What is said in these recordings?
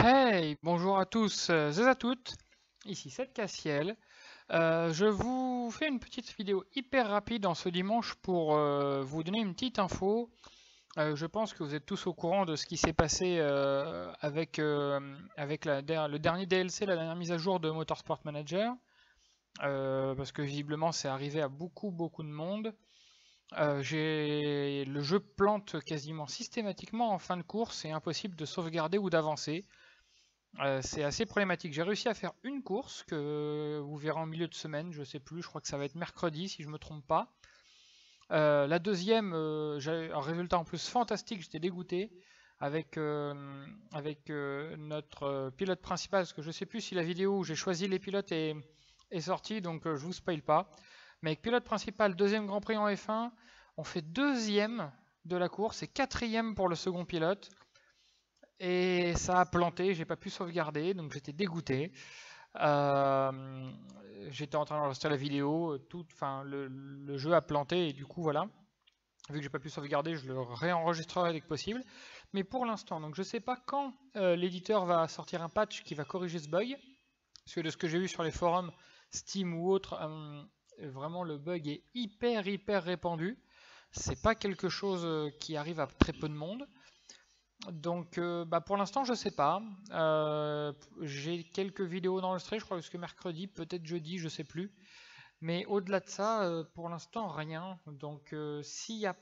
Hey, bonjour à tous et à toutes, ici c'est Cassiel. Je vous fais une petite vidéo hyper rapide en ce dimanche pour vous donner une petite info. Je pense que vous êtes tous au courant de ce qui s'est passé avec le dernier DLC, la dernière mise à jour de Motorsport Manager, parce que visiblement c'est arrivé à beaucoup de monde. Le jeu plante quasiment systématiquement en fin de course, c'est impossible de sauvegarder ou d'avancer. C'est assez problématique. J'ai réussi à faire une course que vous verrez en milieu de semaine, je sais plus, je crois que ça va être mercredi si je me trompe pas. La deuxième, j'ai un résultat en plus fantastique, j'étais dégoûté avec notre pilote principal, parce que je sais plus si la vidéo où j'ai choisi les pilotes est sortie, donc je vous spoil pas. Mais avec pilote principal, deuxième Grand Prix en F1, on fait deuxième de la course et quatrième pour le second pilote. Et ça a planté, j'ai pas pu sauvegarder, donc j'étais dégoûté. J'étais en train d'enregistrer la vidéo, le jeu a planté et du coup voilà. Vu que j'ai pas pu sauvegarder, je le réenregistrerai dès que possible. Mais pour l'instant, donc je sais pas quand l'éditeur va sortir un patch qui va corriger ce bug. Parce que de ce que j'ai vu sur les forums, Steam ou autres, vraiment le bug est hyper répandu. C'est pas quelque chose qui arrive à très peu de monde. Donc pour l'instant je sais pas. J'ai quelques vidéos enregistrées, je crois que mercredi, peut-être jeudi, je sais plus. Mais au-delà de ça, pour l'instant rien. Donc s'il n'y a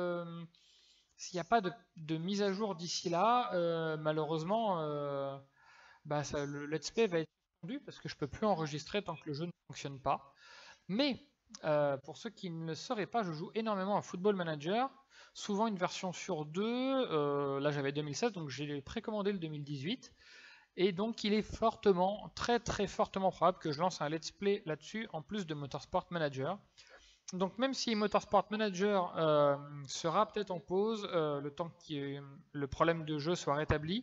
pas de mise à jour d'ici là, malheureusement le let's play va être suspendu parce que je peux plus enregistrer tant que le jeu ne fonctionne pas. Mais pour ceux qui ne le sauraient pas, je joue énormément à Football Manager, souvent une version sur deux. Là j'avais 2016, donc j'ai précommandé le 2018. Et donc il est très fortement probable que je lance un let's play là-dessus, en plus de Motorsport Manager. Donc même si Motorsport Manager sera peut-être en pause, le temps que le problème de jeu soit rétabli,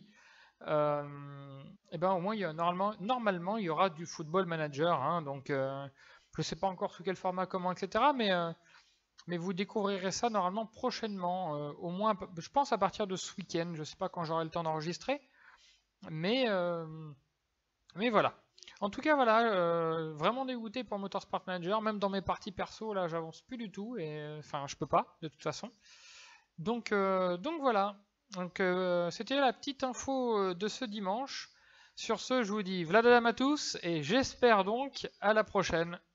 et ben au moins normalement il y aura du Football Manager, hein, donc je ne sais pas encore sous quel format, comment, etc. Mais vous découvrirez ça normalement prochainement, au moins je pense à partir de ce week-end, je ne sais pas quand j'aurai le temps d'enregistrer, mais, euh, mais voilà. En tout cas voilà, vraiment dégoûté pour Motorsport Manager, même dans mes parties perso là j'avance plus du tout, et enfin je peux pas de toute façon. Donc voilà. Donc c'était la petite info de ce dimanche. Sur ce, je vous dis Vladadam à tous et j'espère donc à la prochaine.